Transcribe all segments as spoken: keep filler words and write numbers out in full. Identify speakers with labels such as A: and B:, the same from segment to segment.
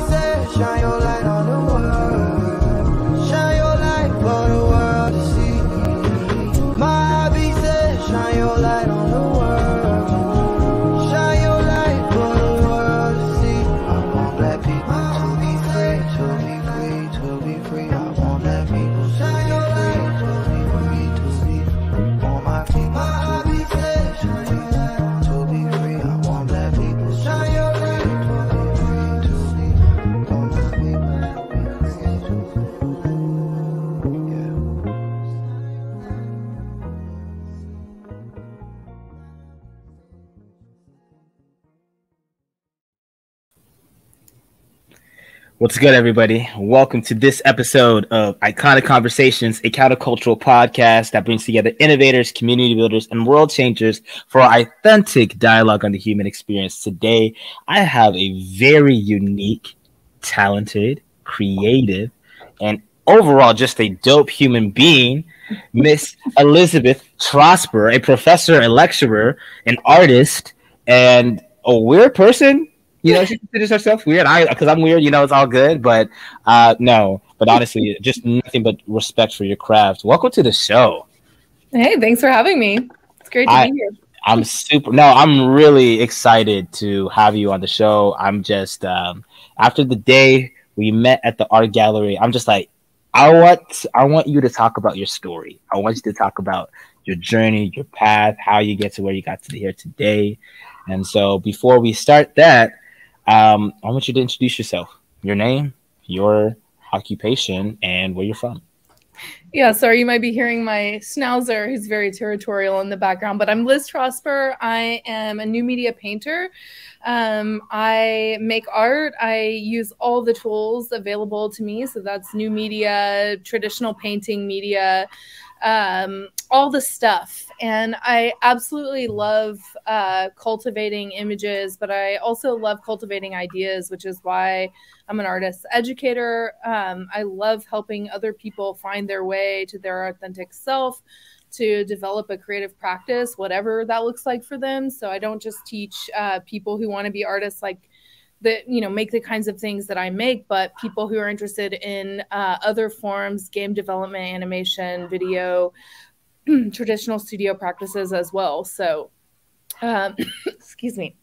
A: said, shine your light on the world. Shine your light for the world to see. My hobby said, shine your light on the world. Shine your light for the world to see. I want black people to be free, to be free, to be free. I want black people shine your light to be free, to be free. For my people, my hobby said, shine your light to be free. I want black people shine your light to be free, to be free. For my people to be free, to be free. Yeah.
B: What's good, everybody? Welcome to this episode of Iconic Conversations, a countercultural podcast that brings together innovators, community builders, and world changers for authentic dialogue on the human experience. Today, I have a very unique, talented, creative, and overall just a dope human being, Miss Elizabeth Trosper, a professor, a lecturer, an artist, and a weird person. You know, she considers herself weird. I, because I'm weird, you know, it's all good. But uh, no, but honestly, just nothing but respect for your craft. Welcome to the show.
C: Hey, thanks for having me. It's great to
B: I,
C: be here.
B: I'm super. No, I'm really excited to have you on the show. I'm just um, after the day we met at the art gallery. I'm just like, I want, I want you to talk about your story. I want you to talk about your journey, your path, how you get to where you got to here today. And so, before we start that. Um, I want you to introduce yourself, your name, your occupation, and where you're from.
C: Yeah, sorry, you might be hearing my schnauzer, who's very territorial in the background, but I'm Liz Trosper. I am a new media painter. Um, I make art. I use all the tools available to me. So that's new media, traditional painting media, um, all the stuff. And I absolutely love uh, cultivating images, but I also love cultivating ideas, which is why I'm an artist educator. Um, I love helping other people find their way to their authentic self, to develop a creative practice, whatever that looks like for them. So I don't just teach uh, people who want to be artists like that, you know, make the kinds of things that I make, but people who are interested in uh, other forms, game development, animation, video, traditional studio practices as well. So, um, excuse me.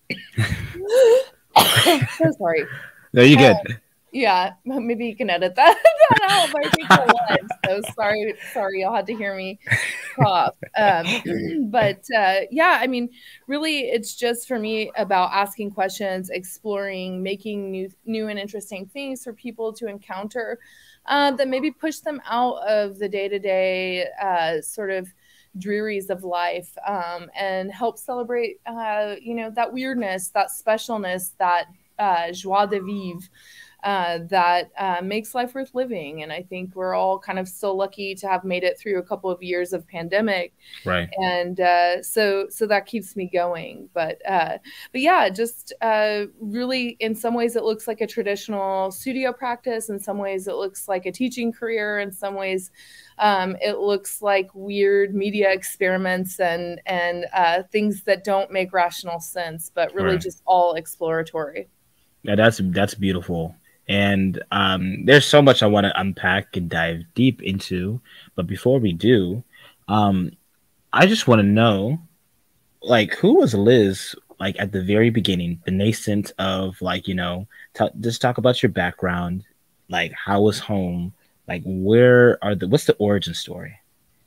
C: So sorry.
B: No, you good.
C: Uh, yeah, maybe you can edit that, that out. But I think I was. So sorry, sorry, y'all had to hear me cough. Um, but uh, yeah, I mean, really, it's just for me about asking questions, exploring, making new, new and interesting things for people to encounter uh, that maybe push them out of the day-to-day uh, sort of drearies of life, um, and help celebrate, uh, you know, that weirdness, that specialness, that uh, joie de vivre. Uh, that uh, makes life worth living. And I think we're all kind of so lucky to have made it through a couple of years of pandemic.
B: Right.
C: And uh, so so that keeps me going. But uh, but yeah, just uh, really in some ways it looks like a traditional studio practice. In some ways it looks like a teaching career. In some ways um, it looks like weird media experiments and, and uh, things that don't make rational sense, but really
B: Right.
C: just all exploratory.
B: Yeah, that's that's beautiful. And um, there's so much I want to unpack and dive deep into. But before we do, um, I just want to know, like, who was Liz, like, at the very beginning, the nascent of, like, you know, t- just talk about your background, like, how was home, like, where are the, what's the origin story?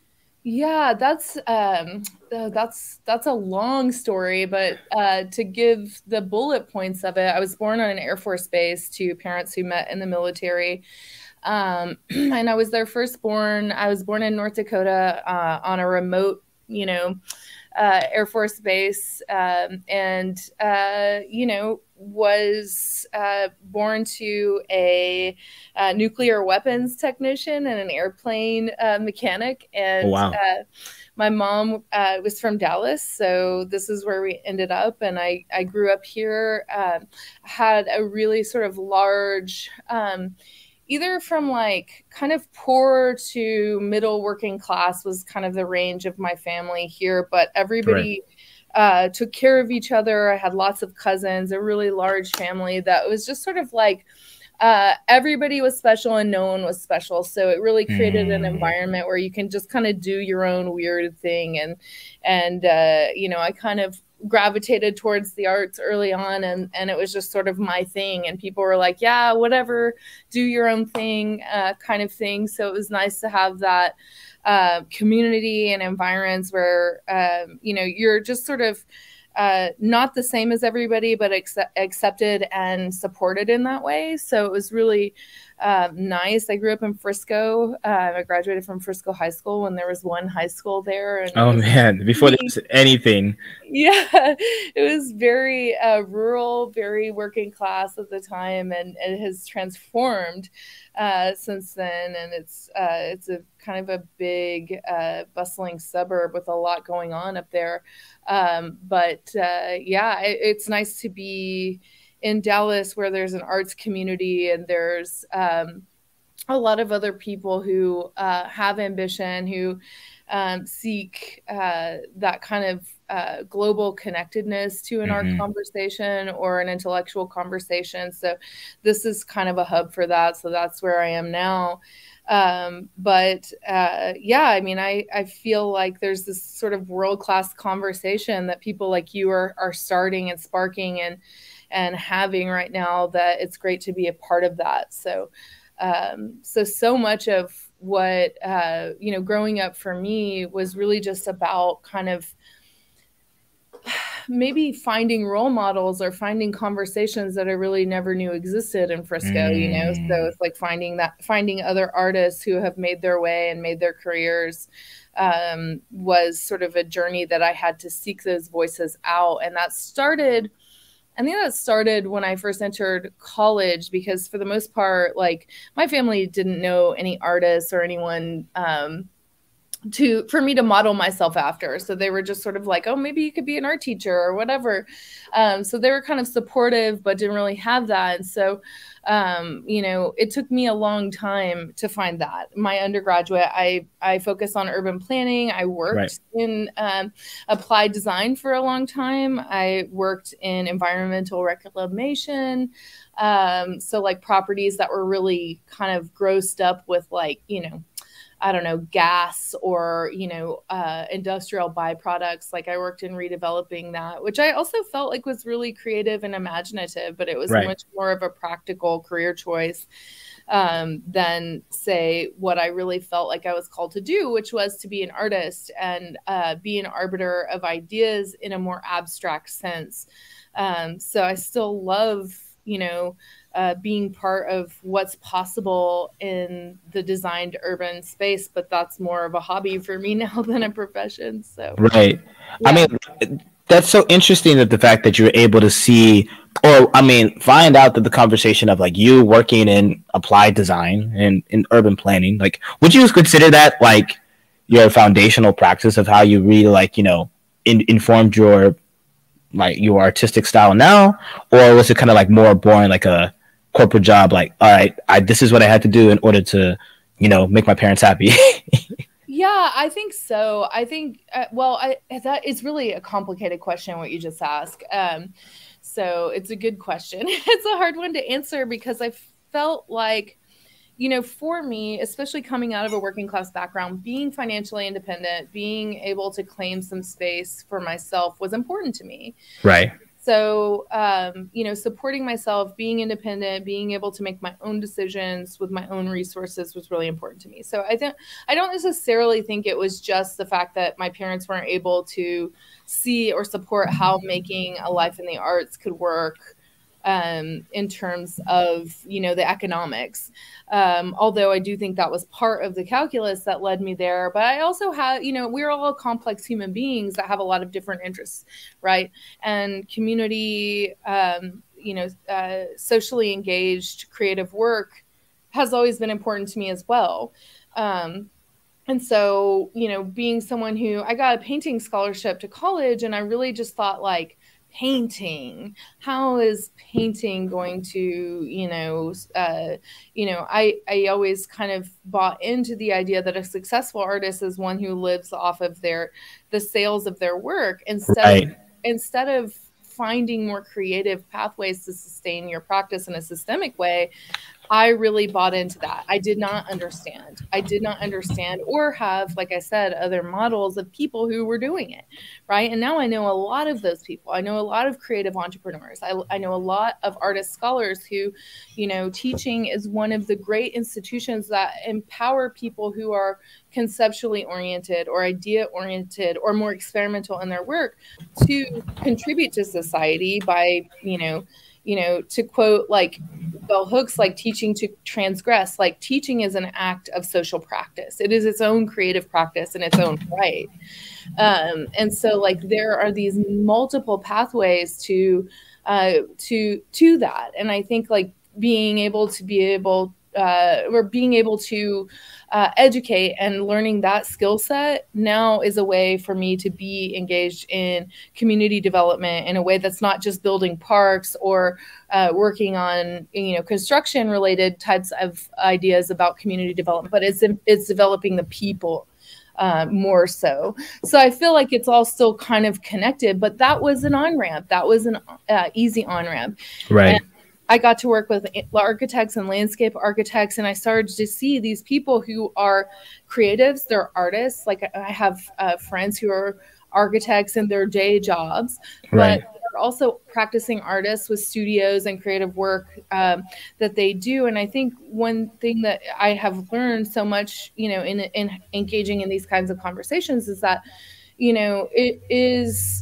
C: Yeah, that's um, uh, that's that's a long story, but uh, to give the bullet points of it, I was born on an Air Force base to parents who met in the military, um, and I was their firstborn. I was born in North Dakota uh, on a remote, you know, uh, Air Force base, um, and uh, you know, was uh, born to a, a nuclear weapons technician and an airplane uh, mechanic. And
B: Oh, wow.
C: uh, my mom uh, was from Dallas, so this is where we ended up. And I, I grew up here, uh, had a really sort of large, um, either from like kind of poor to middle working class was kind of the range of my family here, but everybody uh, took care of each other. I had lots of cousins, a really large family that was just sort of like uh, everybody was special and no one was special. So it really created mm. an environment where you can just kind of do your own weird thing. And, and uh, you know, I kind of gravitated towards the arts early on, and and it was just sort of my thing, and people were like, yeah, whatever, do your own thing, uh, kind of thing. So it was nice to have that uh, community and environments where um, you know, you're just sort of uh, not the same as everybody, but accept, accepted and supported in that way. So it was really uh, nice. I grew up in Frisco. Uh, I graduated from Frisco High School when there was one high school there. And
B: oh man, before there was anything.
C: Yeah, it was very uh, rural, very working class at the time, and it has transformed uh, since then. And it's uh, it's a kind of a big, uh, bustling suburb with a lot going on up there. Um, but uh, yeah, it, it's nice to be in Dallas, where there's an arts community, and there's um, a lot of other people who uh, have ambition, who um, seek uh, that kind of uh, global connectedness to an mm-hmm. art conversation or an intellectual conversation. So this is kind of a hub for that. So that's where I am now. Um, but uh, yeah, I mean, I, I feel like there's this sort of world-class conversation that people like you are, are starting and sparking and, and having right now, that it's great to be a part of that. So, um, so, so much of what, uh, you know, growing up for me was really just about kind of maybe finding role models or finding conversations that I really never knew existed in Frisco, mm. you know? So it's like finding that, finding other artists who have made their way and made their careers, um, was sort of a journey that I had to seek those voices out. And that started, I think that started when I first entered college, because for the most part, like my family didn't know any artists or anyone, um, to for me to model myself after. So they were just sort of like, oh, maybe you could be an art teacher or whatever. Um, so they were kind of supportive, but didn't really have that. And so, um, you know, it took me a long time to find that. My undergraduate, I, I focused on urban planning. I worked right. in um, applied design for a long time. I worked in environmental reclamation. Um, so like properties that were really kind of grossed up with like, you know, I don't know, gas or, you know, uh, industrial byproducts. Like I worked in redeveloping that, which I also felt like was really creative and imaginative, but it was right. much more of a practical career choice um, than, say, what I really felt like I was called to do, which was to be an artist and uh, be an arbiter of ideas in a more abstract sense. Um, so I still love, you know, Uh, being part of what's possible in the designed urban space, but that's more of a hobby for me now than a profession. So,
B: right. Yeah. I mean, that's so interesting that the fact that you're able to see, or I mean, find out that the conversation of like you working in applied design and in urban planning, like, would you consider that like your foundational practice of how you really like, you know, in, informed your like your artistic style now, or was it kind of like more boring, like a corporate job, like, all right, I, this is what I had to do in order to, you know, make my parents happy?
C: Yeah, I think so. I think, uh, well, I, that is really a complicated question, what you just asked. Um, so it's a good question. It's a hard one to answer because I felt like, you know, for me, especially coming out of a working class background, being financially independent, being able to claim some space for myself was important to me.
B: Right.
C: So, um, you know, supporting myself, being independent, being able to make my own decisions with my own resources was really important to me. So I think I don't necessarily think it was just the fact that my parents weren't able to see or support how making a life in the arts could work um, in terms of, you know, the economics. Um, although I do think that was part of the calculus that led me there. But I also have, you know, we're all complex human beings that have a lot of different interests, right? And community, um, you know, uh, socially engaged creative work has always been important to me as well. Um, and so, you know, being someone who, I got a painting scholarship to college, and I really just thought like, painting, how is painting going to, you know, uh, you know, I, I always kind of bought into the idea that a successful artist is one who lives off of their, the sales of their work instead, right. of, instead of finding more creative pathways to sustain your practice in a systemic way, I really bought into that. I did not understand. I did not understand or have, like I said, other models of people who were doing it, right? And now I know a lot of those people. I know a lot of creative entrepreneurs. I, I know a lot of artist scholars who, you know, teaching is one of the great institutions that empower people who are conceptually oriented or idea oriented or more experimental in their work to contribute to society by, you know, you know, to quote like Bell Hooks, like teaching to transgress, like teaching is an act of social practice. It is its own creative practice in its own right. Um, and so like there are these multiple pathways to uh, to to that. And I think like being able to be able uh, or being able to uh, educate and learning that skill set now is a way for me to be engaged in community development in a way that's not just building parks or uh, working on, you know, construction related types of ideas about community development, but it's, it's developing the people uh, more so. So I feel like it's all still kind of connected, but that was an on-ramp. That was an uh, easy on-ramp.
B: Right.
C: And I got to work with architects and landscape architects, and I started to see these people who are creatives, they're artists. Like I have uh, friends who are architects in their day jobs,
B: right.
C: but they're also practicing artists with studios and creative work um, that they do. And I think one thing that I have learned so much, you know, in, in engaging in these kinds of conversations is that, you know, it is...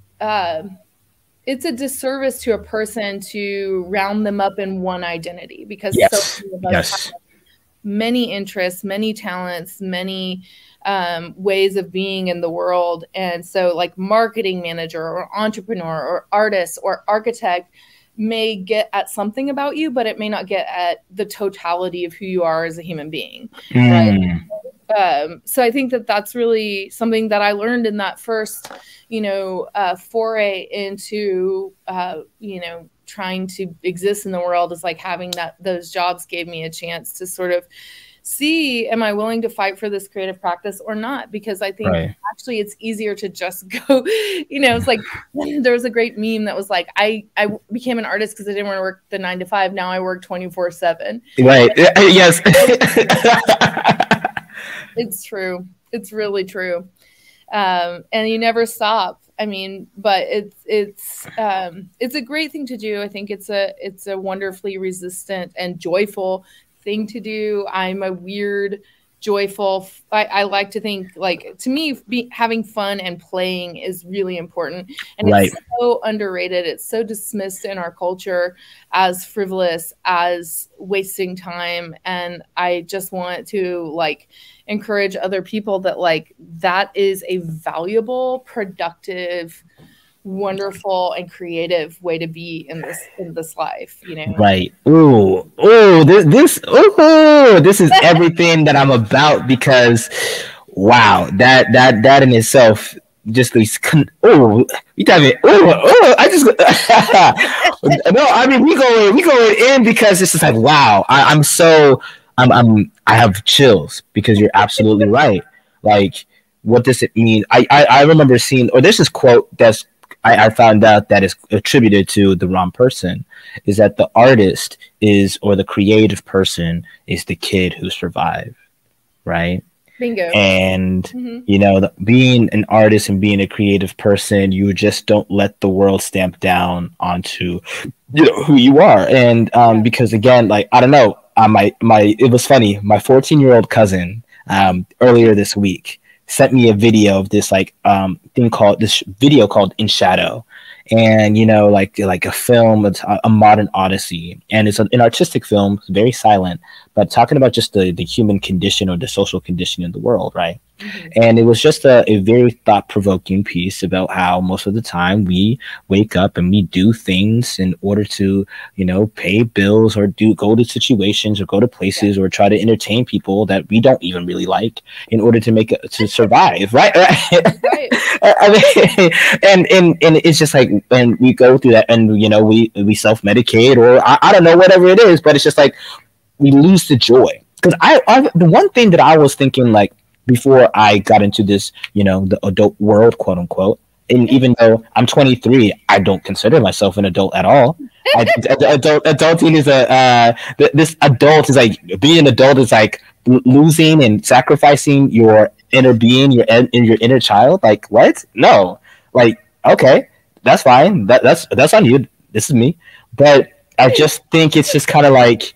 C: Uh, it's a disservice to a person to round them up in one identity because
B: yes.
C: so many of us
B: yes.
C: have many interests, many talents, many um, ways of being in the world. And so like marketing manager or entrepreneur or artist or architect may get at something about you, but it may not get at the totality of who you are as a human being.
B: Mm.
C: Right? Um, so I think that that's really something that I learned in that first, you know, uh, foray into, uh, you know, trying to exist in the world is like having that, those jobs gave me a chance to sort of see, am I willing to fight for this creative practice or not? Because I think
B: right.
C: actually it's easier to just go, you know, it's like, there was a great meme that was like, I, I became an artist because I didn't want to work the nine to five. Now I work twenty-four seven.
B: Right. Yes.
C: It's true. It's really true. Um, and you never stop. I mean, but it's, it's, um, it's a great thing to do. I think it's a, it's a wonderfully resistant and joyful thing to do. I'm a weird, joyful, I, I like to think like, to me, be, having fun and playing is really important. And
B: right.
C: it's so underrated. It's so dismissed in our culture as frivolous, as wasting time. And I just want to like encourage other people that like, that is a valuable, productive, wonderful and creative way to be in this in this life, you know. Right.
B: Ooh, ooh, this this ooh, this is everything that I'm about because wow, that that that in itself just these oh you diving oh oh I just no I mean we go we go in because it's just like wow I, I'm so I'm I'm I have chills because you're absolutely right. Like what does it mean? I I, I remember seeing or there's this quote that's I, I found out that is attributed to the wrong person is that the artist is or the creative person is the kid who survived, right?
C: Bingo.
B: And
C: mm-hmm.
B: you know, the, being an artist and being a creative person, you just don't let the world stamp down onto you know who you are. And um, because again, like I don't know, uh, my my it was funny. My fourteen year old cousin um, earlier this week sent me a video of this like um thing called this video called In Shadow, and you know like like a film, it's a, a modern odyssey, and it's an, an artistic film, it's very silent, but talking about just the the human condition or the social condition in the world, right? Mm-hmm. And it was just a, a very thought-provoking piece about how most of the time we wake up and we do things in order to, you know, pay bills or do go to situations or go to places yeah. or try to entertain people that we don't even really like in order to make it to survive, right? Right. I mean, and and and it's just like, and we go through that, and you know, we we self-medicate, or I, I don't know, whatever it is, but it's just like we lose the joy. Because I, I the one thing that I was thinking like before I got into this, you know, the adult world, quote unquote, And even though I'm twenty-three, I don't consider myself an adult at all. I, adult adulting is a uh, this adult is like being an adult is like losing and sacrificing your inner being, your in your inner child. Like what? No. Like okay, that's fine. That that's that's on you. This is me. But I just think it's just kind of like,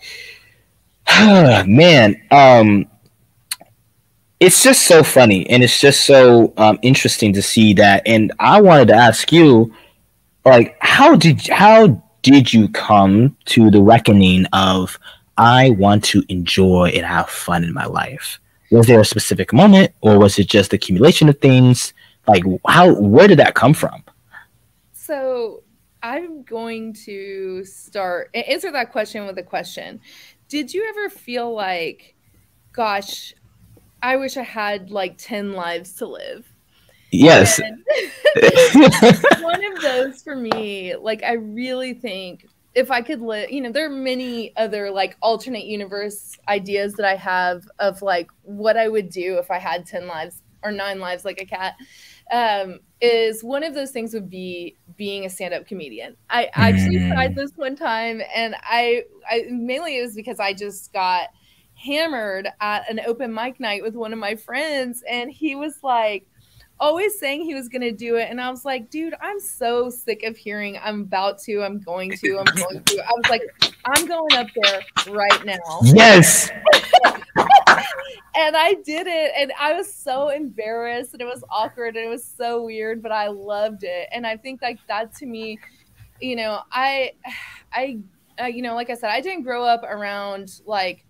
B: man. Um, It's just so funny, and it's just so um, interesting to see that. And I wanted to ask you, like, how did how did you come to the reckoning of I want to enjoy and have fun in my life? Was there a specific moment, or was it just accumulation of things? Like, how where did that come from?
C: So I'm going to start answer that question with a question. Did you ever feel like, gosh, I wish I had like ten lives to live?
B: Yes.
C: One of those for me, like I really think if I could live, you know, there are many other like alternate universe ideas that I have of like what I would do if I had ten lives or nine lives like a cat. Um, is one of those things would be being a stand-up comedian. I actually mm. tried this one time, and I, I mainly it was because I just got hammered at an open mic night with one of my friends, and he was like always saying he was going to do it, and I was like, dude, I'm so sick of hearing I'm about to, I'm going to, I'm going to. I was like, I'm going up there right now.
B: Yes.
C: And I did it, and I was so embarrassed, and it was awkward, and it was so weird, but I loved it. And I think like that to me, you know, I I uh, you know, like I said, I didn't grow up around like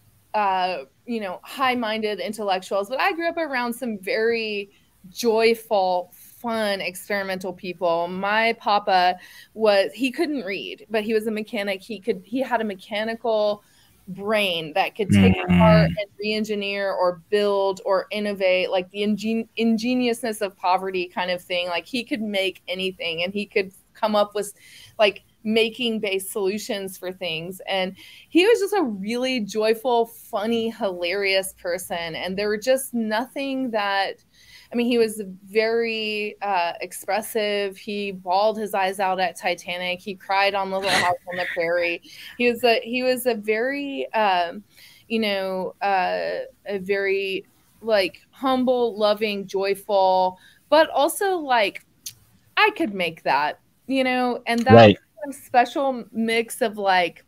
C: uh, you know, high-minded intellectuals, but I grew up around some very joyful, fun, experimental people. My papa was, he couldn't read, but he was a mechanic. He could, he had a mechanical brain that could take mm-hmm. apart and re-engineer or build or innovate, like the ingen ingeniousness of poverty kind of thing. Like he could make anything, and he could come up with like making based solutions for things. And he was just a really joyful, funny, hilarious person. And there were just nothing that, I mean, he was very uh, expressive. He bawled his eyes out at Titanic. He cried on Little House on the Prairie. He was a, he was a very, um, you know, uh, a very like humble, loving, joyful, but also like, I could make that, you know, and that right. special mix of like,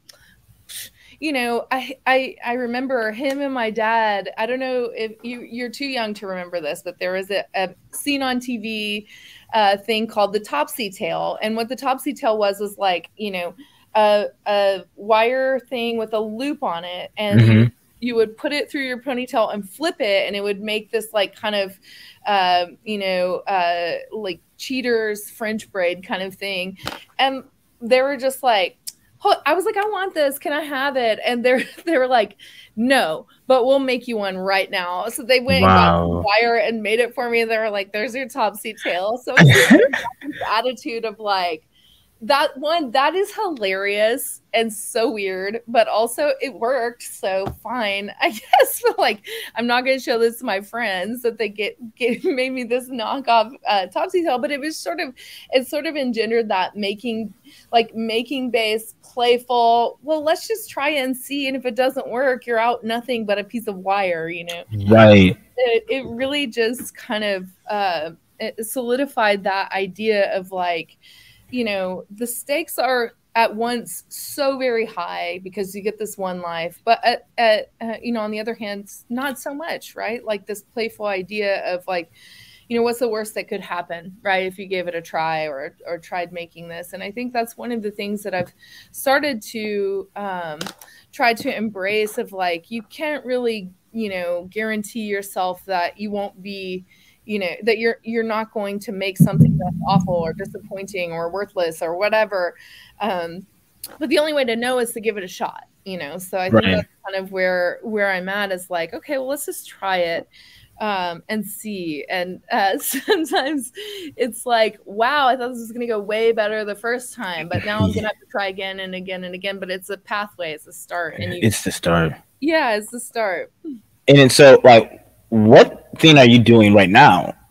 C: you know, I, I I remember him and my dad. I don't know if you you're too young to remember this, but there was a, a scene on T V uh, thing called the Topsy Tail, and what the Topsy Tail was was like, you know, a a wire thing with a loop on it, and mm-hmm. you would put it through your ponytail and flip it, and it would make this like kind of, uh, you know, uh, like cheaters French braid kind of thing, and they were just like. I was like, I want this. Can I have it? And they're they were like, no, but we'll make you one right now. So they went wow. and got the wire and made it for me. And they were like, there's your Topsy Tail. So it's this attitude of like, that one, that is hilarious and so weird, but also it worked. So fine, I guess. But like, I'm not going to show this to my friends that they get, get made me this knockoff uh, Topsy Tail. But it was sort of, it sort of engendered that making, like making based, playful. Well, let's just try it and see. And if it doesn't work, you're out nothing but a piece of wire, you know?
B: Right.
C: It, it really just kind of uh, it solidified that idea of like, you know, the stakes are at once so very high because you get this one life, but at, at uh, you know, on the other hand, not so much, right? Like this playful idea of like, you know, what's the worst that could happen, right? If you gave it a try or, or tried making this. And I think that's one of the things that I've started to um, try to embrace of like, you can't really, you know, guarantee yourself that you won't be, you know, that you're you're not going to make something that's awful or disappointing or worthless or whatever. Um, but the only way to know is to give it a shot, you know. So I think right. that's kind of where where I'm at is like, okay, well, let's just try it um, and see. And uh, sometimes it's like, wow, I thought this was going to go way better the first time, but now I'm going to have to try again and again and again. But it's a pathway, it's a start. And you,
B: it's the start.
C: Yeah, it's the start.
B: And then so like, what thing are you doing right now?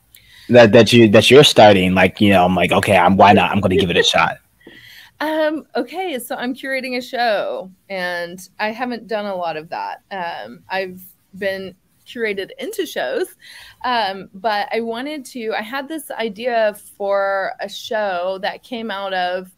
B: that that you that you're starting? Like, you know, I'm like, okay, I'm why not? I'm going to give it a shot.
C: Um, okay, so I'm curating a show, and I haven't done a lot of that. Um, I've been curated into shows, um, but I wanted to, I had this idea for a show that came out of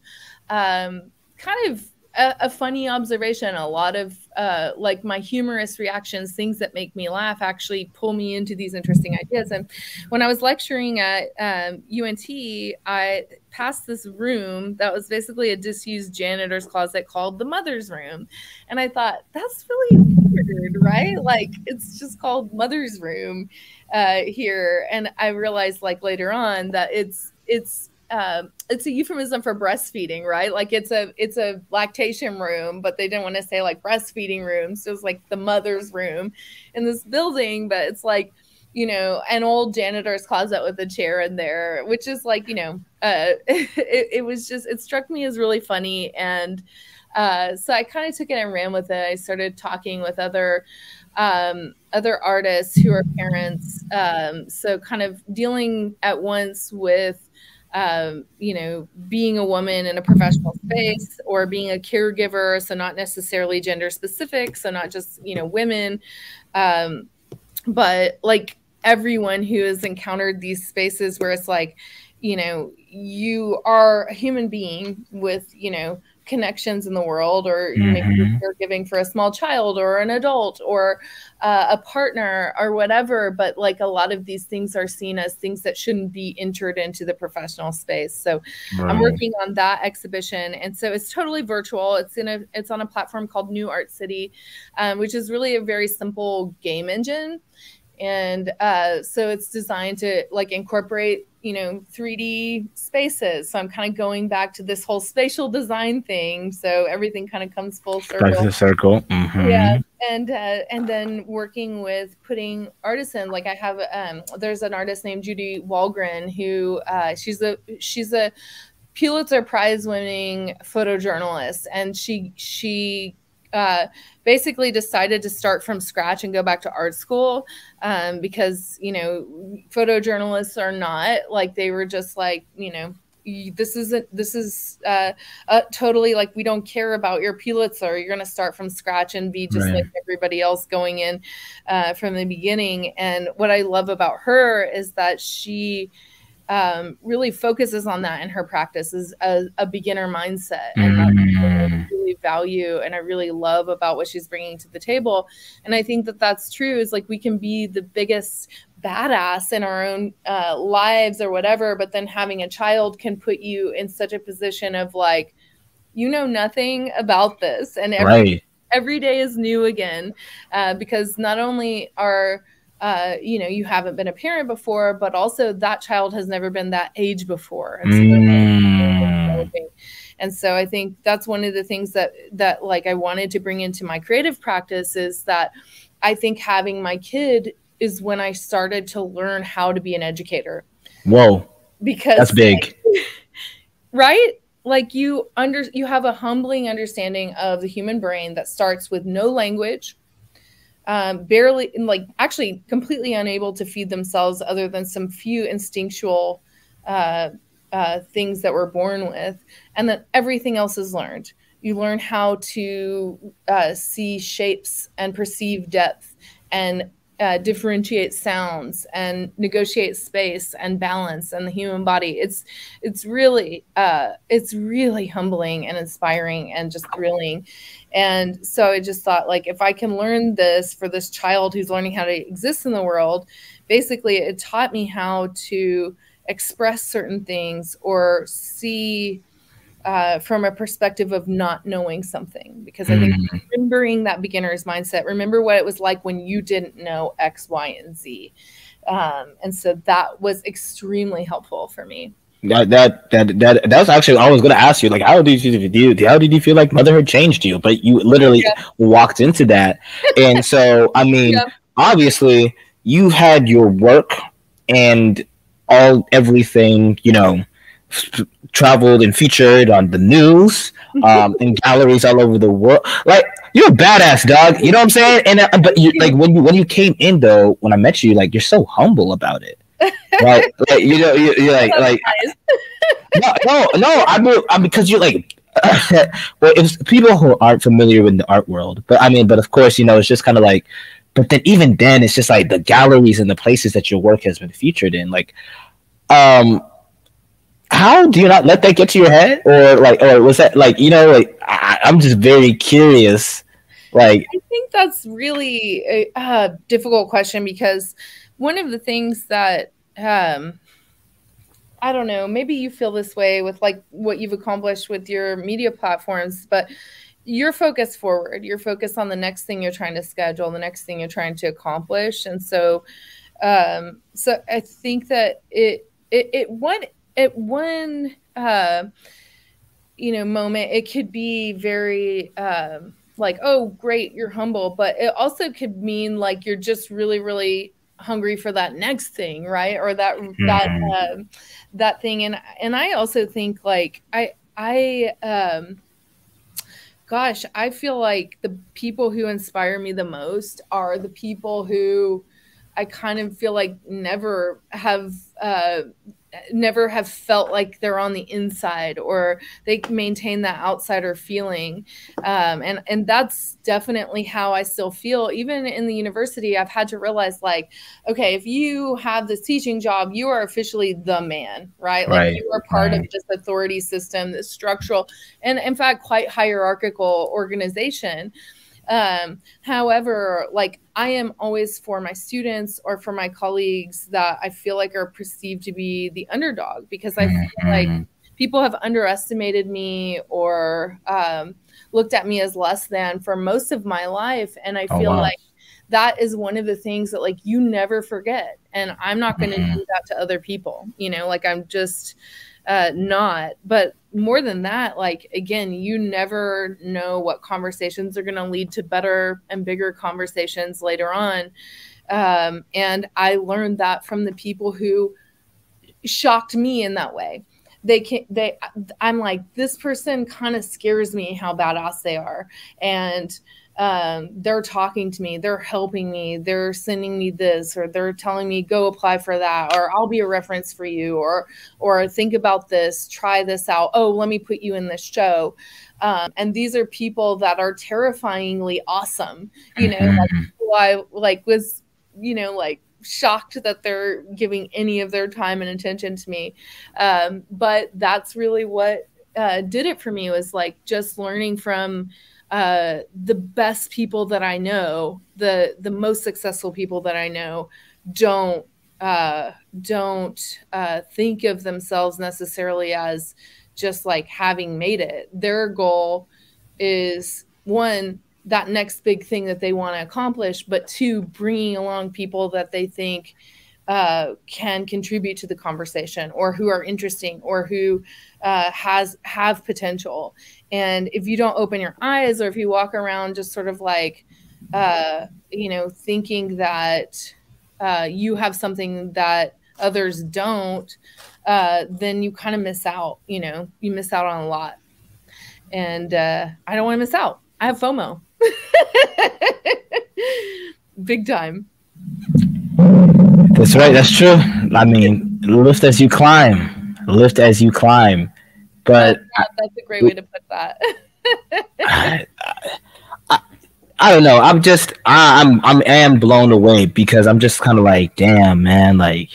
C: um, kind of a, a funny observation. A lot of uh, like my humorous reactions, things that make me laugh, actually pull me into these interesting ideas. And when I was lecturing at um, U N T, I passed this room that was basically a disused janitor's closet called the mother's room. And I thought, that's really weird, right? Like, it's just called mother's room uh, here. And I realized like later on that it's, it's, Um, it's a euphemism for breastfeeding, right? Like it's a it's a lactation room, but they didn't want to say like breastfeeding room, so it's like the mother's room in this building. But it's like, you know, an old janitor's closet with a chair in there, which is like, you know, uh, it, it was just, it struck me as really funny, and uh, so I kind of took it and ran with it. I started talking with other um, other artists who are parents, um, so kind of dealing at once with Um, you know, being a woman in a professional space, or being a caregiver, so not necessarily gender specific, so not just, you know, women, um, but like everyone who has encountered these spaces where it's like, you know, you are a human being with, you know, connections in the world, or
B: Mm-hmm.
C: maybe you're caregiving for a small child or an adult or uh, a partner or whatever. But like a lot of these things are seen as things that shouldn't be entered into the professional space. So
B: Right.
C: I'm working on that exhibition. And so it's totally virtual. It's in a, it's on a platform called New Art City, um, which is really a very simple game engine. And uh, so it's designed to like incorporate, you know, three D spaces. So I'm kind of going back to this whole spatial design thing. So everything kind of comes full circle.
B: Back to the circle. Mm-hmm.
C: Yeah. And uh, and then working with putting artists in. Like I have, um, there's an artist named Judy Walgren who uh, she's a she's a Pulitzer Prize winning photojournalist, and she she. Uh, basically decided to start from scratch and go back to art school um, because, you know, photojournalists are not like, they were just like, you know, this isn't, this is uh, uh, totally like, we don't care about your Pulitzer. You're going to start from scratch and be just right. like everybody else going in uh, from the beginning. And what I love about her is that she um, really focuses on that in her practice, is a, a beginner mindset. And that's what I really value and I really love about what she's bringing to the table. And I think that that's true, is like we can be the biggest badass in our own uh, lives or whatever, but then having a child can put you in such a position of like, you know nothing about this. And every, right. every day is new again, uh, because not only are Uh, you know, you haven't been a parent before, but also that child has never been that age before. And so, mm. and so I think that's one of the things that, that like I wanted to bring into my creative practice, is that I think having my kid is when I started to learn how to be an educator.
B: Whoa.
C: Because
B: that's big.
C: Like, right? Like you under, you have a humbling understanding of the human brain that starts with no language, Um, barely, like actually completely unable to feed themselves other than some few instinctual uh, uh, things that we're born with. And then everything else is learned. You learn how to uh, see shapes and perceive depth and uh, differentiate sounds and negotiate space and balance and the human body. It's, it's really, uh, it's really humbling and inspiring and just thrilling. And so I just thought, like, if I can learn this for this child who's learning how to exist in the world, basically it taught me how to express certain things or see uh, from a perspective of not knowing something. Because I think mm. remembering that beginner's mindset, remember what it was like when you didn't know X, Y, and Z. Um, and so that was extremely helpful for me.
B: That that that that that's actually I was going to ask you, like, how did you do? How did you feel like motherhood changed you? But you literally yeah. walked into that, and so I mean, yeah. obviously, you had your work and all everything, you know, f- traveled and featured on the news, um, in galleries all over the world. Like, you're a badass, dog. You know what I'm saying? And uh, but you, yeah. like when you when you came in though, when I met you, like you're so humble about it. Right, like, you know, you, you're like, like, no, no, no. I mean, I mean, because you're like, well, it's people who aren't familiar with the art world, but I mean, but of course, you know, it's just kind of like, but then even then, it's just like the galleries and the places that your work has been featured in, like, um, how do you not let that get to your head, or like, or was that like, you know, like, I, I'm just very curious, like,
C: I think that's really a, a difficult question, because one of the things that, um, I don't know, maybe you feel this way with like what you've accomplished with your media platforms, but you're focused forward. You're focused on the next thing you're trying to schedule, the next thing you're trying to accomplish. And so, um, so I think that it, it, it one, at one, uh, you know, moment, it could be very, um, like, oh, great, you're humble, but it also could mean like you're just really, really hungry for that next thing, right? Or that mm-hmm. that um, that thing. And and I also think like I I um, gosh, I feel like the people who inspire me the most are the people who I kind of feel like never have uh, never have felt like they're on the inside, or they maintain that outsider feeling. Um, and, and that's definitely how I still feel. Even in the university, I've had to realize like, okay, if you have this teaching job, you are officially the man, right? Like
B: right,
C: you are part
B: right.
C: of this authority system, this structural and in fact, quite hierarchical organization. Um, however, like I am always for my students or for my colleagues that I feel like are perceived to be the underdog, because I feel mm-hmm. like people have underestimated me or um, looked at me as less than for most of my life. And I feel oh, wow. like that is one of the things that like you never forget. And I'm not going to mm-hmm. do that to other people, you know, like I'm just uh, not. But more than that, like, again, you never know what conversations are going to lead to better and bigger conversations later on. Um, and I learned that from the people who shocked me in that way. They can they I'm like, this person kind of scares me how badass they are. And um, they're talking to me, they're helping me, they're sending me this, or they're telling me go apply for that, or I'll be a reference for you, or or think about this, try this out. Oh, let me put you in this show. Um, and these are people that are terrifyingly awesome. You know, like, who I like was, you know, like shocked that they're giving any of their time and attention to me. Um, but that's really what uh, did it for me, was like just learning from uh, the best people that I know, the the most successful people that I know don't uh, don't uh, think of themselves necessarily as just like having made it. Their goal is, one, that next big thing that they want to accomplish, but two, bringing along people that they think uh, can contribute to the conversation, or who are interesting, or who uh, has have potential. And if you don't open your eyes, or if you walk around just sort of like, uh, you know, thinking that uh, you have something that others don't, uh, then you kind of miss out, you know, you miss out on a lot. And uh, I don't want to miss out. I have FOMO. Big time.
B: That's right. That's true. I mean, lift as you climb, lift as you climb. But
C: that, that's a great way to put that.
B: I, I, I don't know. I'm just, I, I'm, I'm, I am blown away, because I'm just kind of like, damn, man, like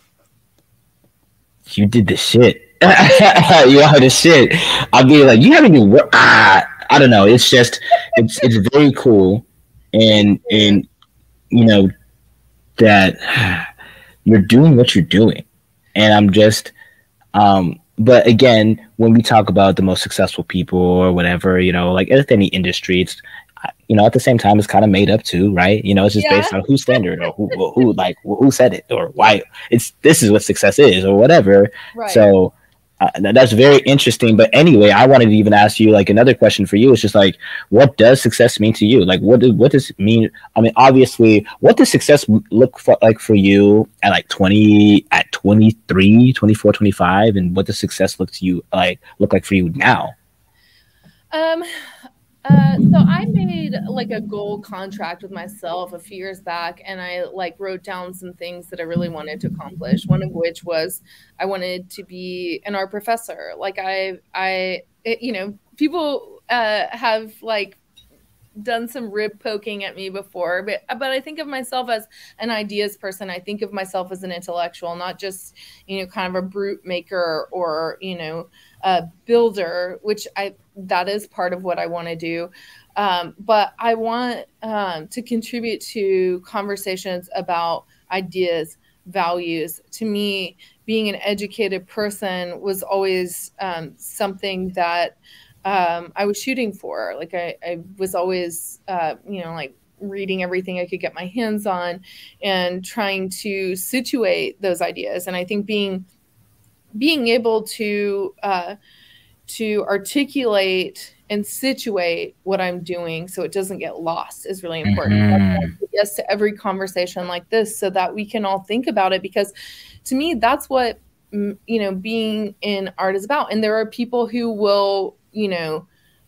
B: you did the shit. You are the shit. I'll be like, you haven't even worked. Ah, I don't know. It's just, it's, it's very cool, and and you know that you're doing what you're doing, and I'm just, um. But again, when we talk about the most successful people or whatever, you know, like with any industry, it's, you know, at the same time, it's kind of made up too, right? You know, it's just yeah. based on whose standard, or who, who, like, who said it, or why it's, this is what success is, or whatever.
C: Right.
B: So uh, that's very interesting. But anyway, I wanted to even ask you, like, another question for you. It's just like, what does success mean to you? Like, what does, what does it mean? I mean, obviously, what does success look for, like, for you at like twenty, at twenty-three, twenty-four, twenty-five? And what does success look to you, like, look like for you now?
C: Um, Uh, so I made like a goal contract with myself a few years back, and I like wrote down some things that I really wanted to accomplish. One of which was I wanted to be an art professor. Like I, I, it, you know, people uh, have like done some rib poking at me before, but but I think of myself as an ideas person. I think of myself as an intellectual, not just, you know, kind of a brute maker or, you know, a builder, which I that is part of what I want to do. Um, but I want um, to contribute to conversations about ideas, values. To me, being an educated person was always um, something that um, I was shooting for. Like I, I was always, uh, you know, like reading everything I could get my hands on and trying to situate those ideas. And I think being, being able to, uh, to articulate and situate what I'm doing so it doesn't get lost is really important. Mm-hmm. Yes, to every conversation like this, so that we can all think about it, because to me, that's what, you know, being in art is about. And there are people who will, you know,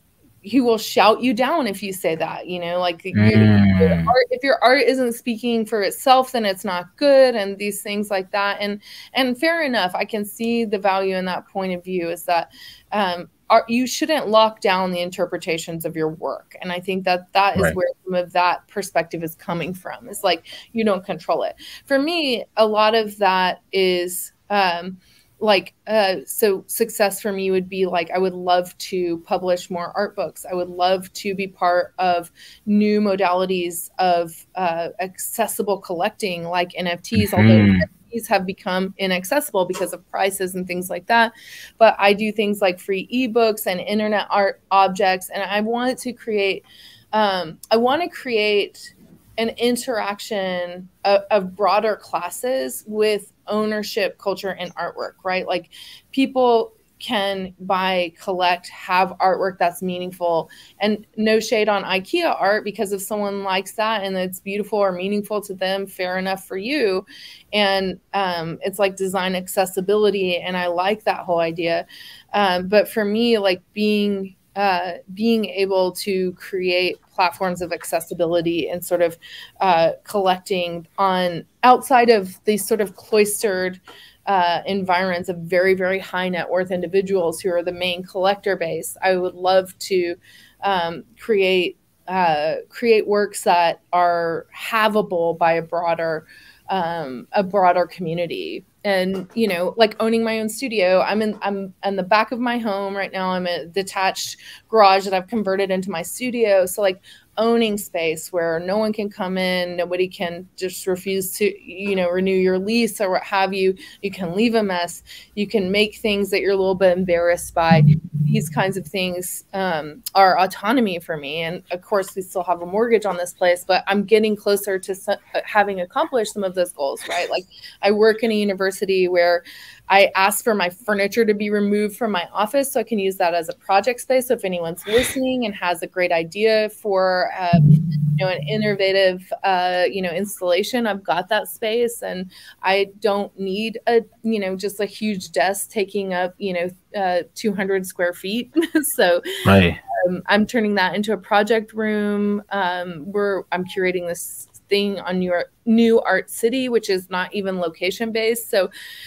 C: who will shout you down if you say that, you know, like mm. your, your art, if your art isn't speaking for itself, then it's not good, and these things like that. And and fair enough, I can see the value in that point of view, is that um, art, you shouldn't lock down the interpretations of your work. And I think that that is right. where some of that perspective is coming from. It's like, you don't control it. For me, a lot of that is um, like, uh, so success for me would be like, I would love to publish more art books. I would love to be part of new modalities of uh, accessible collecting, like N F Ts, mm-hmm. although N F Ts have become inaccessible because of prices and things like that. But I do things like free ebooks and internet art objects. And I want to create, um, I want to create an interaction of, of broader classes with ownership, culture, and artwork, right? Like people can buy, collect, have artwork that's meaningful, and no shade on IKEA art, because if someone likes that and it's beautiful or meaningful to them, fair enough for you. And um, it's like design accessibility, and I like that whole idea. Um, but for me, like being uh, being able to create platforms of accessibility and sort of uh, collecting on outside of these sort of cloistered uh, environments of very, very high net worth individuals who are the main collector base. I would love to um, create uh, create works that are havable by a broader um, a broader community. And, you know, like owning my own studio, I'm in, I'm in the back of my home right now. I'm a detached garage that I've converted into my studio. So like owning space where no one can come in, nobody can just refuse to, you know, renew your lease or what have you. You can leave a mess. You can make things that you're a little bit embarrassed by. These kinds of things um, are autonomy for me. And of course, we still have a mortgage on this place, but I'm getting closer to so- having accomplished some of those goals, right? Like I work in a university where I asked for my furniture to be removed from my office so I can use that as a project space. So if anyone's listening and has a great idea for, uh, you know, an innovative, uh, you know, installation, I've got that space, and I don't need a, you know, just a huge desk taking up, you know, uh, two hundred square feet. So right. um, I'm turning that into a project room um, where I'm curating this thing on New York, New Art City, which is not even location based. So,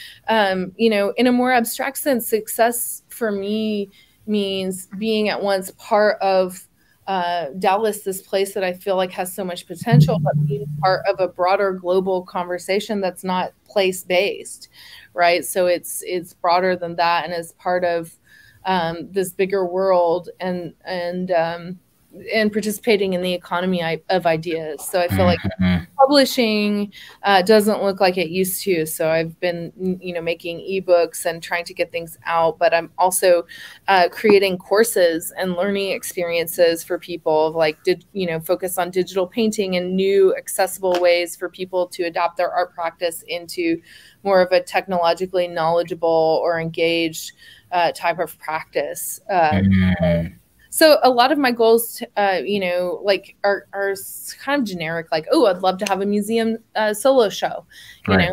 C: um, you know, in a more abstract sense, success for me means being at once part of uh, Dallas, this place that I feel like has so much potential, but being part of a broader global conversation that's not place based, right? So it's it's broader than that, and is part of um, this bigger world, and and um, and participating in the economy of ideas. So I feel like mm-hmm. publishing uh, doesn't look like it used to. So I've been, you know, making ebooks and trying to get things out, but I'm also uh, creating courses and learning experiences for people, like, did, you know, focus on digital painting and new accessible ways for people to adopt their art practice into more of a technologically knowledgeable or engaged uh, type of practice. Um, mm-hmm. So a lot of my goals, uh, you know, like are, are kind of generic, like, oh, I'd love to have a museum uh, solo show, you right. know,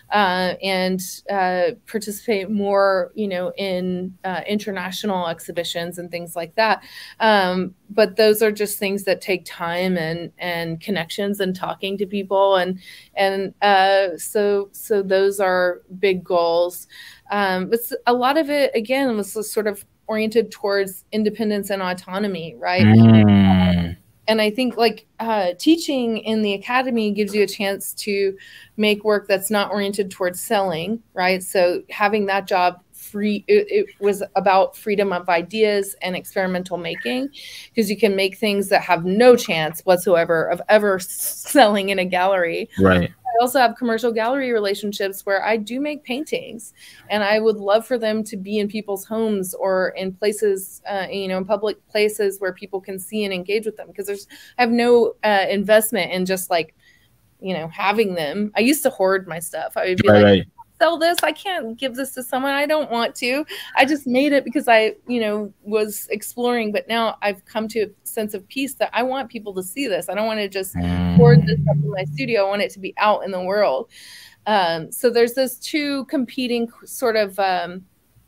C: uh, and uh, participate more, you know, in uh, international exhibitions and things like that. Um, but those are just things that take time and and connections and talking to people, and and uh, so so those are big goals. Um, but a lot of it, again, was sort of oriented towards independence and autonomy, right?
B: Mm.
C: And I think like uh, teaching in the academy gives you a chance to make work that's not oriented towards selling, right? So having that job free, it, it was about freedom of ideas and experimental making, because you can make things that have no chance whatsoever of ever selling in a gallery.
B: Right.
C: I also have commercial gallery relationships where I do make paintings, and I would love for them to be in people's homes or in places, uh, you know, in public places where people can see and engage with them, because there's, I have no uh, investment in just like, you know, having them. I used to hoard my stuff. I would be
B: Right,
C: like,
B: right.
C: sell this. I can't give this to someone. I don't want to. I just made it because I, you know, was exploring. But now I've come to a sense of peace that I want people to see this. I don't want to just hoard this up in my studio. I want it to be out in the world. Um, so there's those two competing sort of um,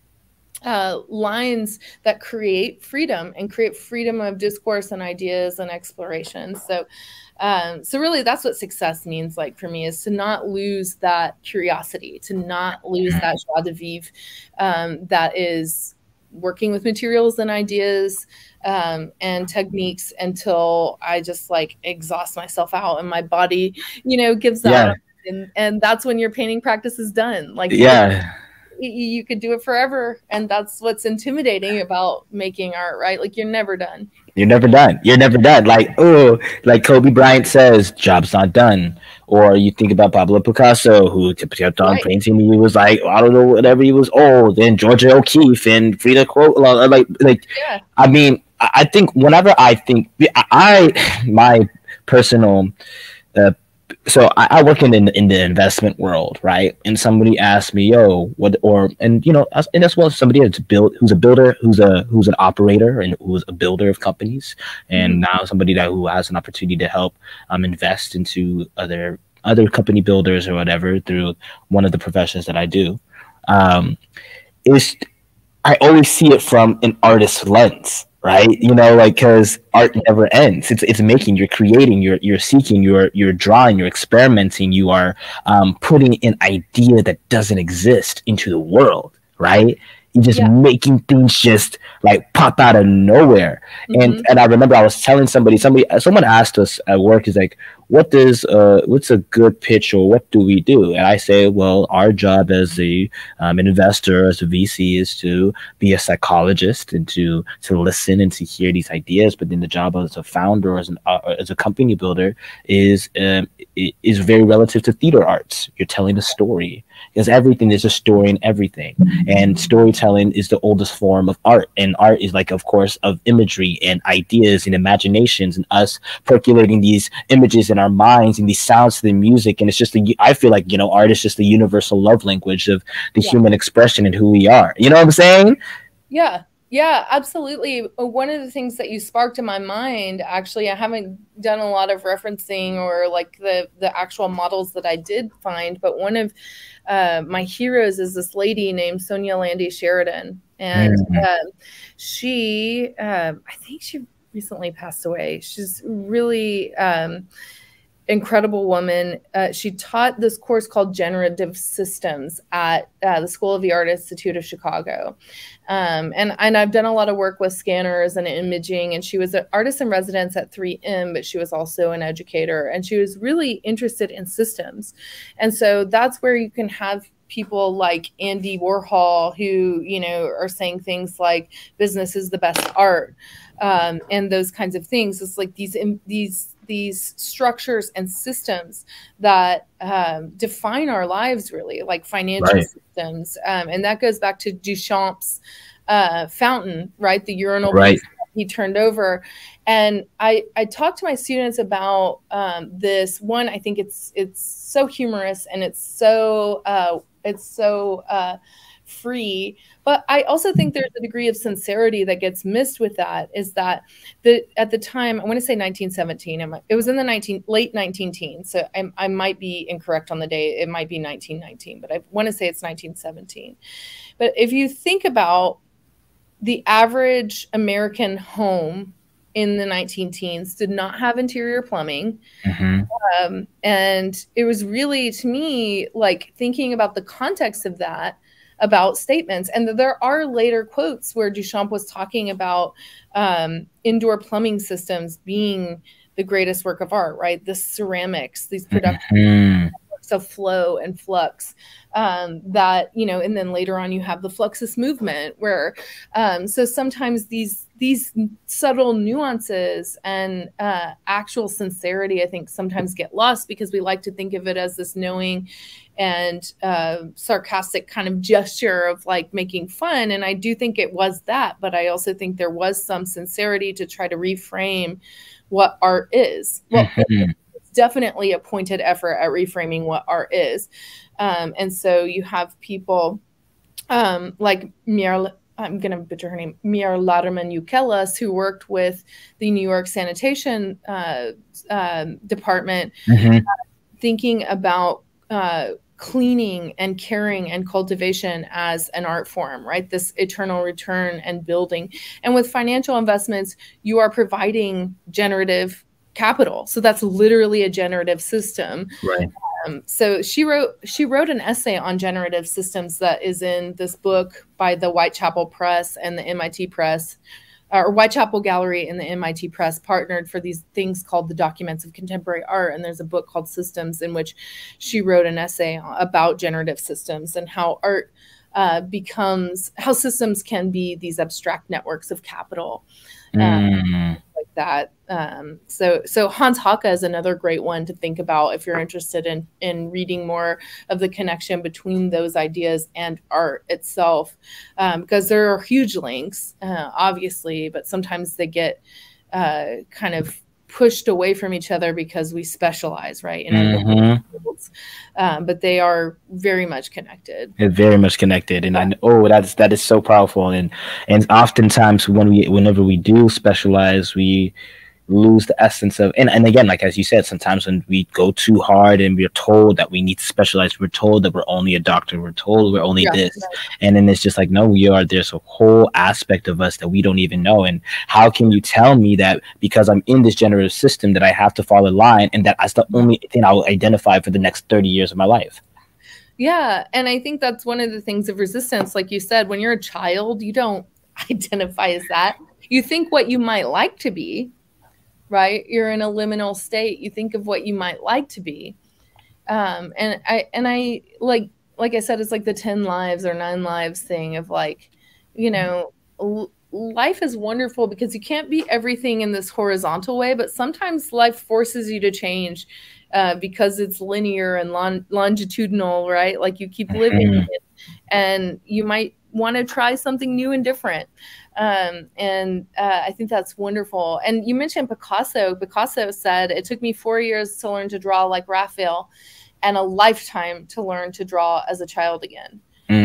C: uh, lines that create freedom and create freedom of discourse and ideas and exploration. So Um, so really that's what success means, like for me, is to not lose that curiosity, to not lose that joie de vivre, um, that is working with materials and ideas um, and techniques until I just like exhaust myself out and my body, you know, gives out.
B: Yeah.
C: And, and that's when your painting practice is done. Like,
B: Yeah.
C: you, you could do it forever. And that's what's intimidating about making art, right? Like you're never done.
B: You're never done. You're never done. Like, oh, like Kobe Bryant says, job's not done. Or you think about Pablo Picasso, who kept on
C: Right.
B: painting. He was like, I don't know, whatever he was old. And Georgia O'Keeffe and Frida Kahlo. Like, like,
C: Yeah.
B: I mean, I I think whenever I think, I, my personal, uh, so I, I work in, in in the investment world, right? And somebody asked me, "Yo, what?" Or and you know, as- and as well as somebody that's built, who's a builder, who's a who's an operator, and who's a builder of companies, and
C: Mhm.
B: now somebody that who has an opportunity to help um invest into other other company builders or whatever through one of the professions that I do. Um, is I always see it from an artist's lens, right? You know, like because art never ends. It's it's making, you're creating, you're you're seeking, you're you're drawing, you're experimenting, you are um, putting an idea that doesn't exist into the world, right? You're just
C: Yeah.
B: making things just like pop out of nowhere. And
C: Mhm.
B: and I remember I was telling somebody, somebody someone asked us at work, is like, what does uh what's a good pitch, or what do we do? And I say, well, our job as a um, an investor, as a V C, is to be a psychologist and to to listen and to hear these ideas. But then the job as a founder, as an uh, as a company builder, is um, i- is very relative to theater arts. You're telling a story, because everything is a story in everything, and storytelling is the oldest form of art. And art is like, of course, of imagery and ideas and imaginations, and us percolating these images in our minds and these sounds to the music. And it's just a, I feel like, you know, art is just the universal love language of the
C: Yeah.
B: human expression and who we are. You know what I'm saying?
C: Yeah, yeah, absolutely. Uh, One of the things that you sparked in my mind, actually, I haven't done a lot of referencing or like the the actual models that I did find, but one of uh, my heroes is this lady named Sonia Landy Sheridan, and
B: Mhm.
C: um, she, um, I think she recently passed away. She's really um, incredible woman. Uh, she taught this course called Generative Systems at uh, the School of the Art Institute of Chicago. Um, and, and I've done a lot of work with scanners and imaging, and she was an artist in residence at three M, but she was also an educator, and she was really interested in systems. And so that's where you can have people like Andy Warhol, who, you know, are saying things like business is the best art, um, and those kinds of things. It's like these, in, these, these structures and systems that um, define our lives, really, like financial
B: Right.
C: systems. Um, and that goes back to Duchamp's uh, fountain, right? The urinal
B: Right.
C: piece that he turned over. And I, I talked to my students about um, this one. I think it's it's so humorous, and it's so uh, it's so uh, free. But I also think there's a degree of sincerity that gets missed with that, is that the at the time, I want to say nineteen seventeen, it was in the nineteen late nineteen teens, so I, I might be incorrect on the day, it might be nineteen nineteen, but I want to say it's nineteen seventeen. But if you think about the average American home in the nineteen teens did not have interior plumbing. Mm-hmm. Um, and it was really, to me, like thinking about the context of that, about statements. And there are later quotes where Duchamp was talking about um, indoor plumbing systems being the greatest work of art, right? The ceramics, these production mm-hmm. of flow and flux. Um, that, you know, and then later on you have the Fluxus movement where, um, so sometimes these, these subtle nuances and uh, actual sincerity, I think sometimes get lost because we like to think of it as this knowing and uh, sarcastic kind of gesture of like making fun. And I do think it was that, but I also think there was some sincerity to try to reframe what art is. Well, mm-hmm. it's definitely a pointed effort at reframing what art is. Um, and so you have people um, like Mier, I'm going to butcher her name, Mier Laderman-Ukelas, who worked with the New York Sanitation uh, um, Department, mm-hmm. uh, thinking about uh, cleaning and caring and cultivation as an art form, right? This eternal return and building. And with financial investments, you are providing generative capital. So that's literally a generative system.
B: Right.
C: Um, so she wrote she wrote an essay on generative systems that is in this book by the Whitechapel Press and the M I T Press, uh, or Whitechapel Gallery and the M I T Press partnered for these things called the Documents of Contemporary Art. And there's a book called Systems in which she wrote an essay about generative systems and how art uh, becomes, how systems can be these abstract networks of capital. Um, mm. Like that. Um, so, so Hans Hake is another great one to think about if you're interested in, in reading more of the connection between those ideas and art itself, um, because there are huge links, uh, obviously, but sometimes they get uh, kind of pushed away from each other because we specialize, right? In mm-hmm. fields. Um, but they are very much connected.
B: They're very much connected, and I know, oh, that's that is so powerful. And and oftentimes when we whenever we do specialize, we lose the essence of, and, and again, like as you said, sometimes when we go too hard and we're told that we need to specialize, we're told that we're only a doctor, we're told we're only yeah, this, right. And then it's just like, no, we are, there's a whole aspect of us that we don't even know. And how can you tell me that because I'm in this generative system that I have to fall in line and that that's the only thing I will identify for the next thirty years of my life?
C: Yeah, and I think that's one of the things of resistance. Like you said, when you're a child, you don't identify as that. You think what you might like to be, right? You're in a liminal state. You think of what you might like to be. Um, and I, and I, like, like I said, it's like the ten lives or nine lives thing of like, you know, l- life is wonderful because you can't be everything in this horizontal way, but sometimes life forces you to change uh, because it's linear and lon- longitudinal, right? Like you keep living in it and you might want to try something new and different. Um, and uh, I think that's wonderful. And you mentioned Picasso. Picasso said, it took me four years to learn to draw like Raphael and a lifetime to learn to draw as a child again.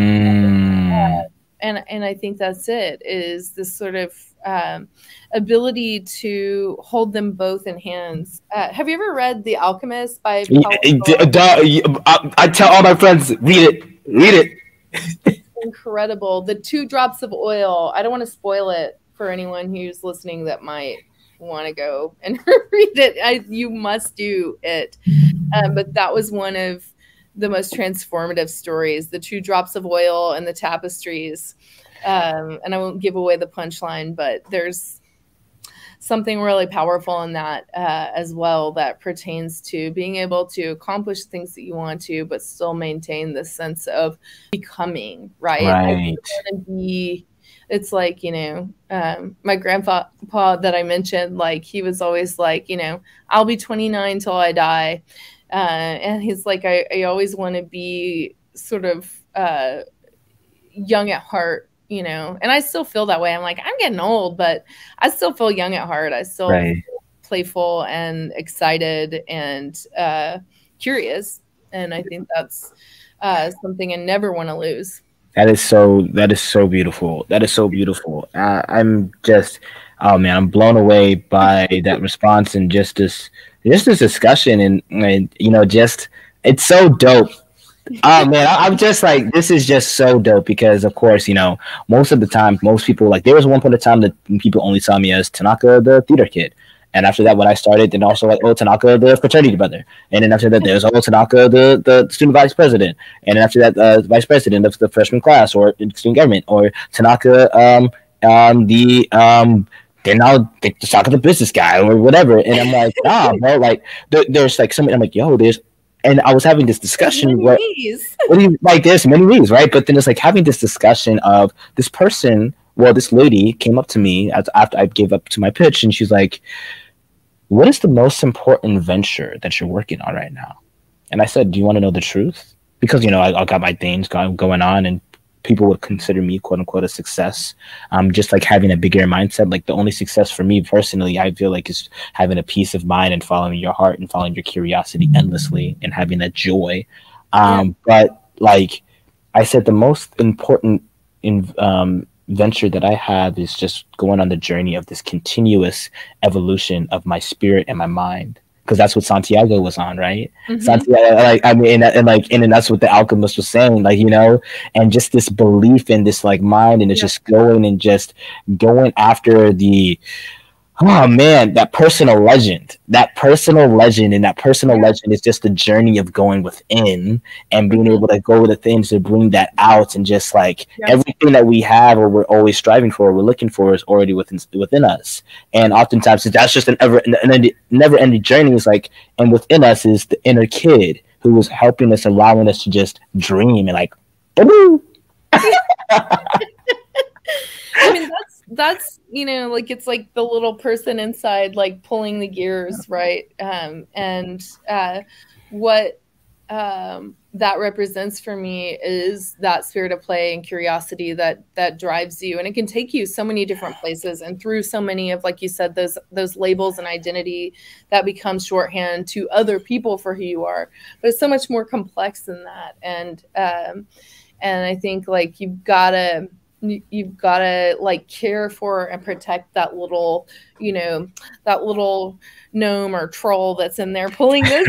C: Mm. Uh, and, and I think that's it, is this sort of um, ability to hold them both in hands. Uh, have you ever read The Alchemist by Paulo Coelho?
B: I, I tell all my friends, read it, read it.
C: Incredible. The two drops of oil. I don't want to spoil it for anyone who's listening that might want to go and read it. I, you must do it. Um, but that was one of the most transformative stories, the two drops of oil and the tapestries. Um, and I won't give away the punchline, but there's something really powerful in that uh, as well that pertains to being able to accomplish things that you want to, but still maintain this sense of becoming, right?
B: Right.
C: I want to be, it's like, you know, um, my grandpa that I mentioned, like he was always like, you know, I'll be twenty-nine till I die. Uh, and he's like, I, I always want to be sort of uh, young at heart. You know, and I still feel that way. I'm like, I'm getting old, but I still feel young at heart. I still
B: right.
C: feel playful and excited and uh, curious. And I think that's uh, something I never want to lose.
B: That is so. That is so beautiful. That is so beautiful. Uh, I'm just, oh man, I'm blown away by that response and just this, just this discussion and, and you know, just it's so dope. Oh man, I, I'm just like this is just so dope because of course you know most of the time most people like there was one point of time that people only saw me as Tanaka the theater kid. And after that, when I started, then also like, oh, Tanaka, the fraternity brother. And then after that, there's, oh, Tanaka, the, the student vice president. And then after that, uh, vice president of the freshman class or student government. Or Tanaka, um, um, the, um, they're now the Tanaka, the business guy or whatever. And I'm like, ah, bro, like, there, there's like something, I'm like, yo, there's, and I was having this discussion where, what do you, like, there's many ways, right? But then it's like having this discussion of this person, well, this lady came up to me as, after I gave up to my pitch, and she's like, what is the most important venture that you're working on right now? And I said, do you want to know the truth? Because, you know, I, I got my things going, going on and people would consider me, quote unquote, a success. Um, just like having a bigger mindset. Like the only success for me personally, I feel like is having a peace of mind and following your heart and following your curiosity endlessly and having that joy. Um, yeah. But like I said, the most important in, um, venture that I have is just going on the journey of this continuous evolution of my spirit and my mind, because that's what Santiago was on, right? Mm-hmm. Santiago, like I mean, and, and like, and, and that's what the alchemist was saying, like, you know, and just this belief in this like mind, and it's yeah. just going and just going after the. Oh man, that personal legend, that personal legend, and that personal yeah. legend is just the journey of going within and being able to go within to bring that out, and just like yes. everything that we have or we're always striving for, or we're looking for, is already within within us. And oftentimes that's just an ever an never ending journey. Is like, and within us is the inner kid who is helping us, allowing us to just dream and like.
C: I mean, that's that's you know, like it's like the little person inside, like pulling the gears, right? Um, and uh, what um, that represents for me is that spirit of play and curiosity that that drives you, and it can take you so many different places and through so many of, like you said, those those labels and identity that becomes shorthand to other people for who you are. But it's so much more complex than that, and um, and I think like you've gotta. You've got to like care for and protect that little, you know, that little gnome or troll that's in there pulling this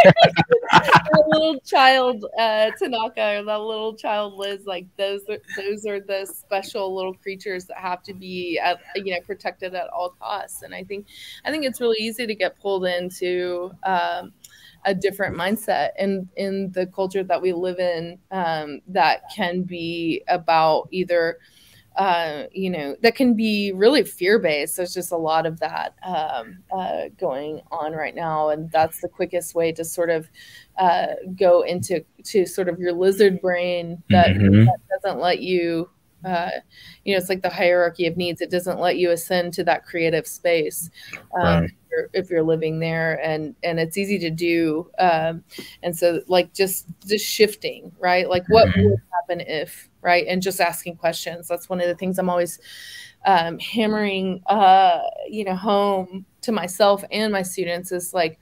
C: that little child, uh, Tanaka, or that little child Liz. Like those, are, those are the special little creatures that have to be, at, you know, protected at all costs. And I think, I think it's really easy to get pulled into. Um, a different mindset in in the culture that we live in, um, that can be about either, uh, you know, that can be really fear-based. There's just a lot of that um, uh, going on right now. And that's the quickest way to sort of uh, go into to sort of your lizard brain that, mm-hmm. that doesn't let you, uh, you know, it's like the hierarchy of needs. It doesn't let you ascend to that creative space. Um, right. if you're living there, and and it's easy to do, um and so like just just shifting, right? Like what mm-hmm. would happen if, right? And just asking questions. That's one of the things I'm always um hammering uh you know home to myself and my students, is like,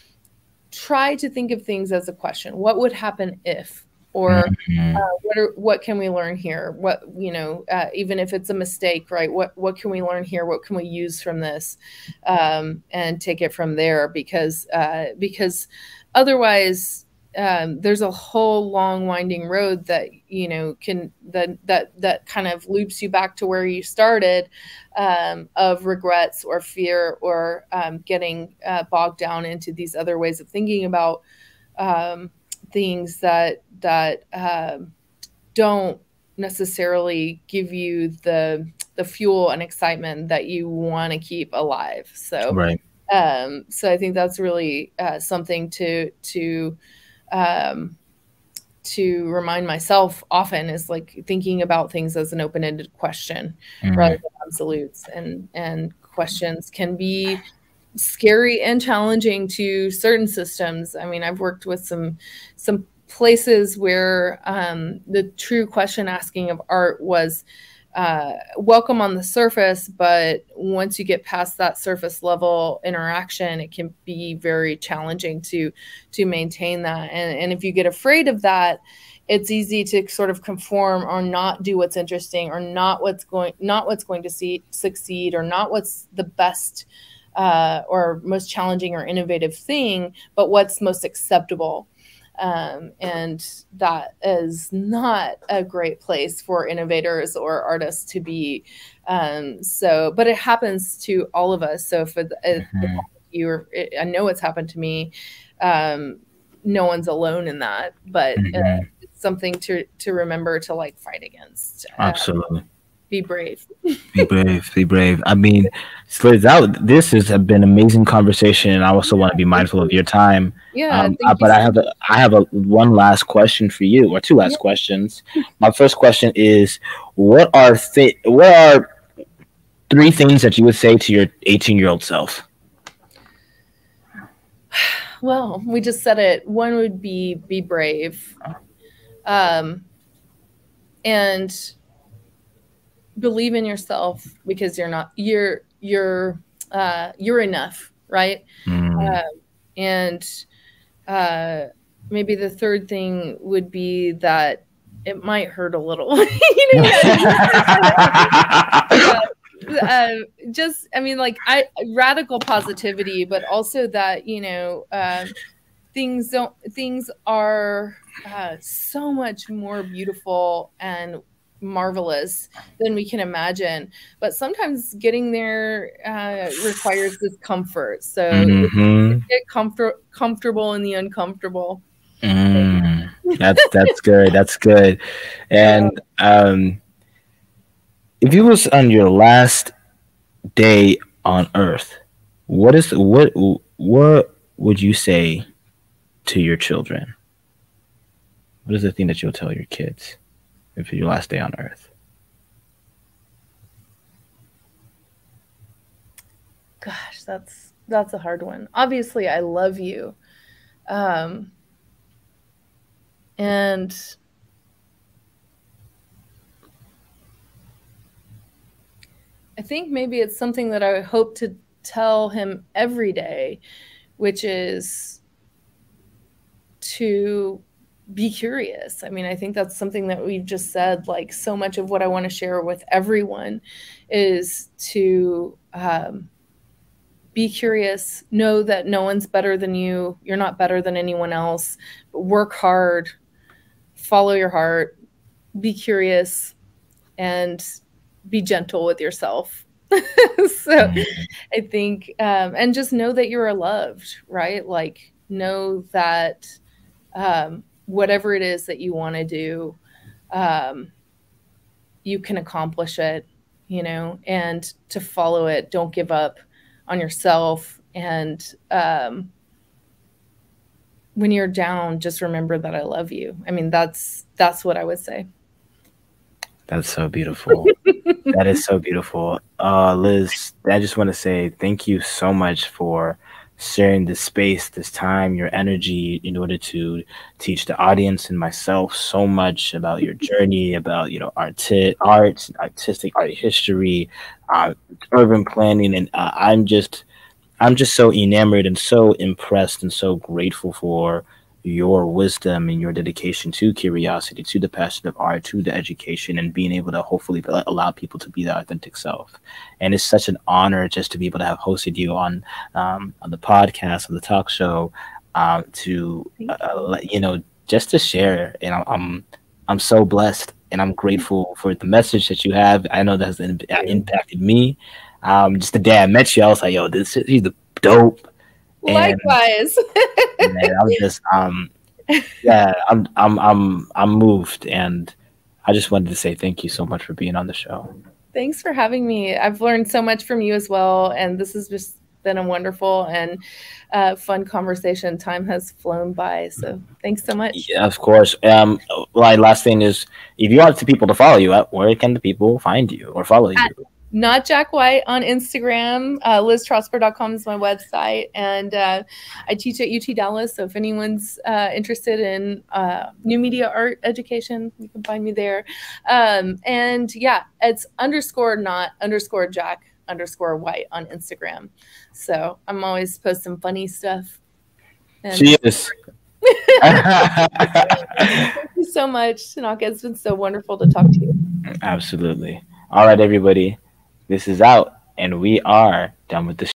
C: try to think of things as a question. What would happen if? Or mm-hmm. uh, what are, what can we learn here? What, you know, uh, even if it's a mistake, right? What what can we learn here? What can we use from this, um, and take it from there? Because uh, because otherwise, um, there's a whole long winding road that you know can that that that kind of loops you back to where you started, um, of regrets or fear, or um, getting uh, bogged down into these other ways of thinking about um, things that that um, don't necessarily give you the the fuel and excitement that you want to keep alive. So,
B: right.
C: Um, so I think that's really uh, something to to um, to remind myself often, is like thinking about things as an open-ended question, mm-hmm. rather than absolutes. And and questions can be scary and challenging to certain systems. I mean, I've worked with some some places where um, the true question asking of art was uh, welcome on the surface, but once you get past that surface level interaction, it can be very challenging to to maintain that. And, and if you get afraid of that, it's easy to sort of conform or not do what's interesting, or not what's going not what's going to see, succeed, or not what's the best uh, or most challenging or innovative thing, but what's most acceptable. Um, and that is not a great place for innovators or artists to be. Um, so, but it happens to all of us. So for the, mm-hmm. if you're, I know it's happened to me. Um, no one's alone in that, but mm-hmm. uh, it's something to, to remember to like fight against. Uh,
B: Absolutely.
C: Be brave.
B: Be brave. Be brave. I mean, Liz, that, this has been an amazing conversation, and I also want to be mindful of your time.
C: Yeah.
B: Um, uh, but
C: so
B: I have a, I have a one last question for you, or two last yeah. questions. My first question is, what are th- what are three things that you would say to your eighteen-year-old self?
C: Well, we just said it. One would be be brave, um, and believe in yourself, because you're not you're you're uh you're enough, right? Mm. Uh, and uh maybe the third thing would be that it might hurt a little. You know, uh, uh, just I mean like I radical positivity, but also that, you know, uh, things don't things are uh, so much more beautiful and marvelous than we can imagine, but sometimes getting there uh, requires discomfort. So
B: mm-hmm.
C: get comfort comfortable in the uncomfortable.
B: Mm, that's that's good. That's good. And um, if you was on your last day on Earth, what is what what would you say to your children? What is the thing that you'll tell your kids if it's your last day on Earth?
C: Gosh, that's that's a hard one. Obviously, I love you. Um, and I think maybe it's something that I hope to tell him every day, which is to be curious. I mean, I think that's something that we've just said, like so much of what I want to share with everyone is to um, be curious, know that no one's better than you. You're not better than anyone else, but work hard, follow your heart, be curious, and be gentle with yourself. So I think, um, and just know that you're loved, right? Like know that um, whatever it is that you want to do, um, you can accomplish it, you know, and to follow it. Don't give up on yourself. And um, when you're down, just remember that I love you. I mean, that's, that's what I would say.
B: That's so beautiful. That is so beautiful. Uh, Liz, I just want to say thank you so much for sharing this space, this time, your energy in order to teach the audience and myself so much about your journey, about, you know, art, art, artistic art history, uh, urban planning. And uh, I'm just, I'm just so enamored and so impressed and so grateful for your wisdom and your dedication to curiosity, to the passion of art, to the education, and being able to hopefully allow people to be their authentic self. And it's such an honor just to be able to have hosted you on um, on the podcast, on the talk show, um, to uh, you know, just to share. And I'm, I'm I'm so blessed, and I'm grateful for the message that you have. I know that's impacted me. Um, just the day I met you, I was like, "Yo, this is he's the dope." And,
C: likewise.
B: man, I'm just um yeah, I'm I'm I'm I'm moved, and I just wanted to say thank you so much for being on the show.
C: Thanks for having me. I've learned so much from you as well, and this has just been a wonderful and uh, fun conversation. Time has flown by, so thanks so much.
B: Yeah, of course. Um, my last thing is, if you want the people to follow you, where can the people find you or follow
C: At,
B: you?
C: Not Jack White on Instagram. Uh, Liz Trosper dot com is my website. And uh, I teach at U T Dallas. So if anyone's uh, interested in uh, new media art education, you can find me there. Um, and yeah, it's underscore not underscore Jack underscore White on Instagram. So I'm always posting funny stuff. And
B: she is.
C: Thank you so much, Tanaka. It's been so wonderful to talk to you.
B: Absolutely. All right, everybody. This is out, and we are done with the